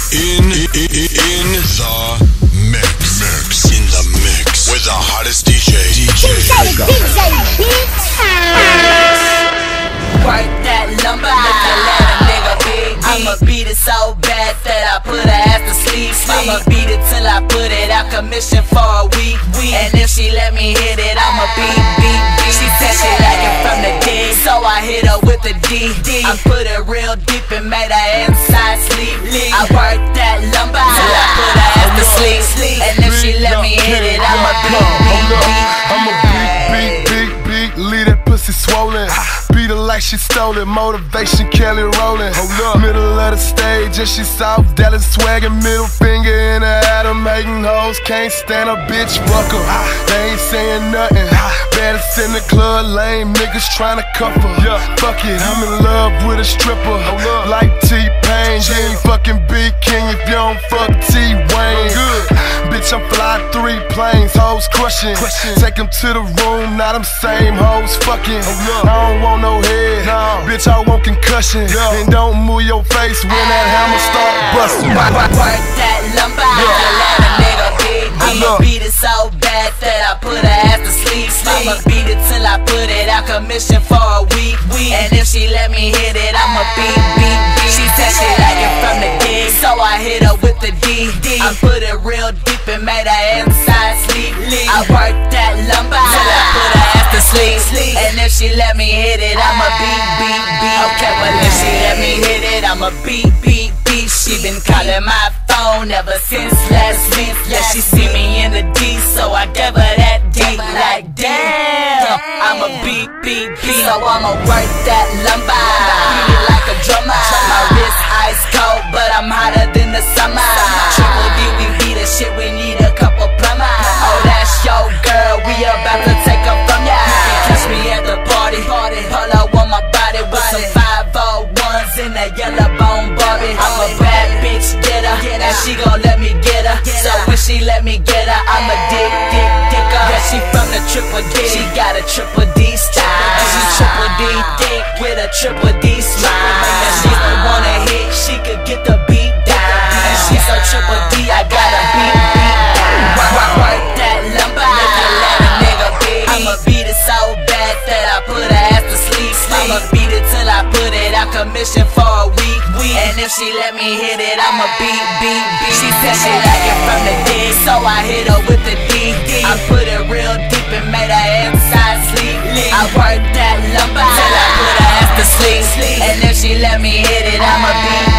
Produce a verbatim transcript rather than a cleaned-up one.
In, in, in the mix. mix. In the mix. With the hottest D J. D J. D J, D J, bitch. Work that lumber, make a let a nigga big. I'ma beat it so bad that I put her ass to sleep. I'ma beat it till I put it out commission for a week. And if she let me hit it, I'ma beat, beat, beat. She said she like it from the dig, so I hit her with the D. I put it real deep and made her inside sleep. I work that lumber till I put her ass to sleep. And if she let me hit it, I'ma beat, beat, beat. I'ma beat, beat, beat, beat, leave that pussy swollen. Beat her like she stole it, motivation Kelly Rowland. Middle of the stage and she South Dallas swaggin', middle finger in her Adam hating hoes, can't stand a bitch, fuck her. They ain't saying nothing, baddest in the club, lame niggas tryna cuff her. Fuck it, I'm in love with a stripper, like T-Pain. You ain't fucking Big King if you don't fuck T-Wayne. Bitch, I'm fly three planes, hoes crushing. Take them to the room, now them same hoes fucking. I don't want no head, bitch, I want concussion. And don't move your face when that hammer start busting. Work, work, work that lumber, make a let a nigga big. I'ma beat it so bad that I put her ass to sleep. I'ma beat it till I put it out commission for a week. And if she let me hit it, I'ma beat, beat, beat. She said she like it from the dig, so I hit her with the D. I put it real deep and made her inside sleep. I work that lumber till I put her ass to sleep. And if she let me hit it, I'ma beat, beat, beat. Okay, well if she let me hit it, I'ma beat, beat, beat. She been calling my phone ever since last week. Yeah, she see me in the D, so I gave her that D. Like damn, I'ma beat, beat, beat. So I'ma work that lumber, beat it like a drummer. My wrist ice cold, but I'm hotter than the summer. Triple D, we beat the shit, we need a couple plumbers. Oh, that's your girl, we about to take her from ya. You can catch me at the party, pull up on my body with some five oh ones in that yellow bone Barbie. I'm a bad bitch getter, and she gon' let me get her. So when she let me get her, I'ma dick, dick, dick her. Yeah, she from the triple D, she got a triple D style. And she triple D dick with a triple D smile. And she don't wanna hit, she could get the beat down. And she so triple D, I gotta beat, beat down. Work, work, work that lumber, make it let a nigga beat. I'ma beat it so bad that I put her ass to sleep. I'ma beat it till I put it out commission for a week. And if she let me hit it, I'ma beat, beat, beat. She said she like it from the dig, so I hit her with the D. I put it real deep and made her inside sleep. I work that lumber till I put her ass to sleep. And if she let me hit it, I'ma beat,